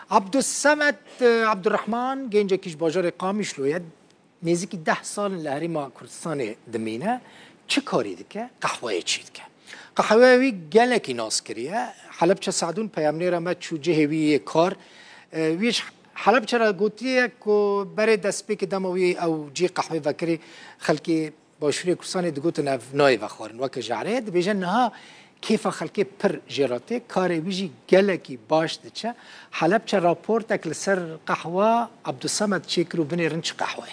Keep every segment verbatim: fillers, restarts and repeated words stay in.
عبد الصمد عبد الرحمن گنجه کیش باجار قامی شلوید نزدیک ده سال لهریما کردستان دمینه چه کاری دکه؟ قهوه چی دکه؟ قهوه وی گلکی ناس کریه حلب چه سعدون پیامنی رمت چو جهوی کار ویش حلب چرا گوتیه که برای دست پیک دموی او جی قهوه وکری خلکی باشوری کردستان دگوت نف نای وخورن وک جعره دبیجن نها کیف خلکی پر جراته کاری ویجی گلکی باش دچه حلب چه راپورتک لسر قهوه عبدالصمد چیکرو بنی رنچ قهوه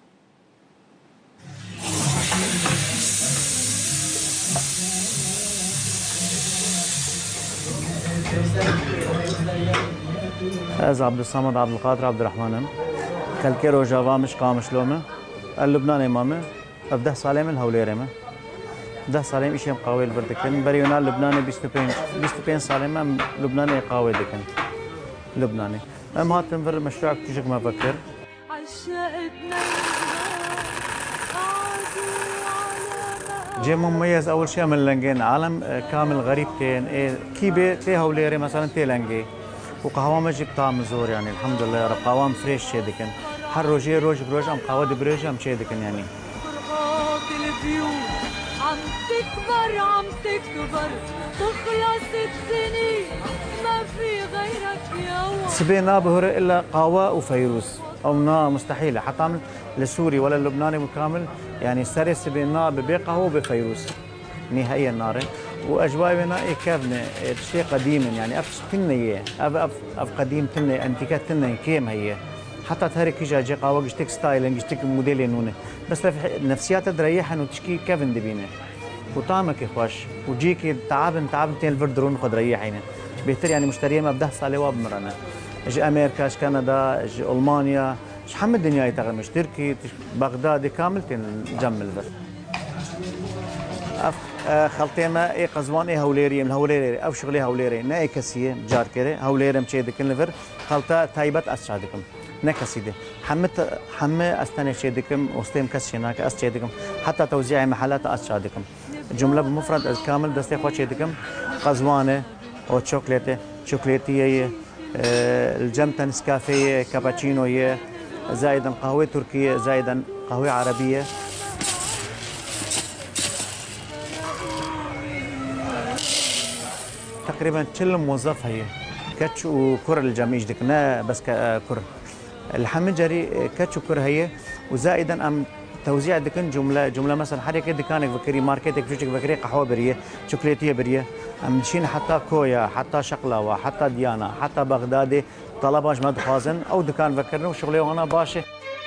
از عبدالصمد عبد القادر عبد الرحمن كالكي روجافا مش قامش لومه اللبنان امامه بده سالي من هوليرمه ده سالي مش يم قاوي البردكن بريونا لبناني بيست وبين بيست وبين سالي ما لبناني قاوي دكن لبناني ام هاتم فر مشروع تجيك ما بكر جي مميز اول شيء من لنجين عالم كامل غريب كان إيه كيبه تي هوليري مثلا تي لنجي وقهوه مجيك طعم زور يعني الحمد لله يا رب قوام فريش شي دكن هر روجي روج بروج ام قهوه دبريج ام شي دكن يعني عم تكبر عم تكبر تخلص السنين ما في غيرك يا ولد سبينا بهر الا قهوه وفيروز او نا مستحيله حتى للسوري ولا اللبناني بالكامل يعني سري سبينا بقهوه وبفيروز نهائيا نار واجواء بنائي كافنه شيء قديم يعني اف تنيه اف اف اف قديم تنيه انتيكات تنيه كيم هي حتى تهري كيجا جي قهوه جشتك ستايل جشتك موديل نونه بس نفسيات تريحن وتشكي كيفن دبينه وطعمك خوش وجيكي تعبن تعبن تين الفردرون خد ريحينه بيهتر يعني مشتريه ما بده صالي واب مرنا اجي امريكا اجي كندا اجي المانيا اجي حم الدنيا يتغير مش تركي بغداد كامل تين جمل بس خلطي ما اي قزوان اي هوليري من هوليري او شغلي هوليري ناي كسيه جار كره هوليري مشي دكن لفر خلطه تايبت اسعدكم نكسيده حمت حمه استنى شيدكم وستيم كس هناك اس شيدكم حتى توزيع محلات اس شادكم جمله بمفرد كامل دستي خو شيدكم قزوانه او شوكليته شوكليتيه الجمتن نسكافيه كابتشينو زائدا قهوه تركيه زائدا قهوه عربيه تقريبا كل موظف هي كاتش وكر الجميع دكنا بس كر الحمد جري كاتش وكر هي وزائدا ام توزيع دكن جمله جمله مثلا حركه دكانك فكري ماركتك فيك فكري قهوه بريه شوكولاتيه بريه ام شين حتى كويا حتى شقلاوه حتى ديانا حتى بغدادي طلباش مد خازن او دكان فكرنا وشغلي وانا باشي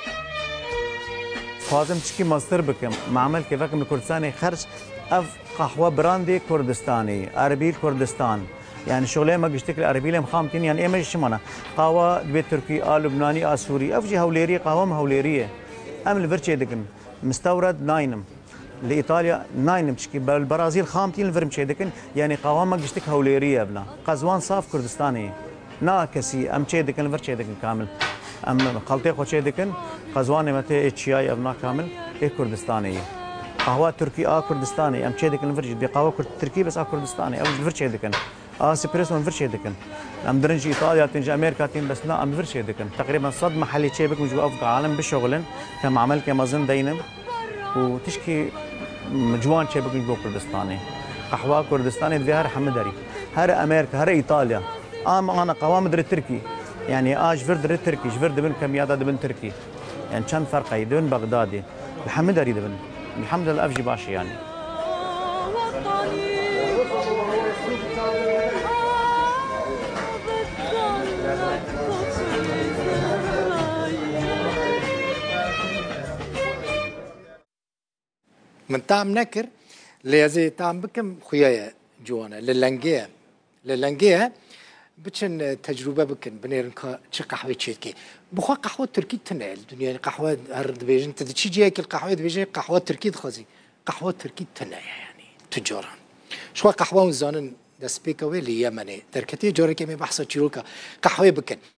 خازم تشكي مصدر بكم معمل كيفكم الكردستاني خرج اف قهوه براندي كردستاني اربيل كردستان يعني شغله ما قشتك الاربيل مخامتين يعني ايه مش شمانه قهوه دبي تركي آل لبناني آل سوري افجي هوليري قهوه هوليريه ام الفرشي دكن مستورد ناينم لايطاليا ناينم تشكي بالبرازيل خامتين الفرمشي دكن يعني قهوه ما قشتك هوليريه بلا قزوان صاف كردستاني ناكسي ام تشي دكن الفرشي دكن كامل ام خلطي خو تشي دكن قزوان متى اتش اي ابنا كامل ايه كردستاني قهوه تركي اه كردستاني ام تشي دكن الفرشي دي قهوه تركي بس اه كردستاني او الفرشي دكن اه سبريسو انفرشي دكن ام درنجي ايطاليا تنجي امريكا تين بس لا ام فرشي دكن تقريبا صد محلي تشيبك مش افق عالم بشغلن كم عمل كما زن دينم وتشكي مجوان تشيبك مش كردستاني قهوه كردستاني دفيها حمدري هر امريكا هر ايطاليا ام انا قوام در تركي يعني اج فرد در تركي فرد بن كميات دبن تركي يعني كم فرق دبن بغدادي الحمدري دبن الحمد لله افجي باشي يعني من طعم نكر لازم طعم بكم خيايا جوانا للنجيه للنجيه بتشن تجربه بكن بنيرنكا شي قهوه تشيكي بخوا قهوه تركي تنال الدنيا قهوه هرد بيجن تدشي جايك القهوه بيجي قهوه تركي خازي قهوه تركي تنال يعني تجارا شو قهوه وزانن دسبيكا ويلي يمني تركتي جوري كمي بحث تشيروكا قهوه بكن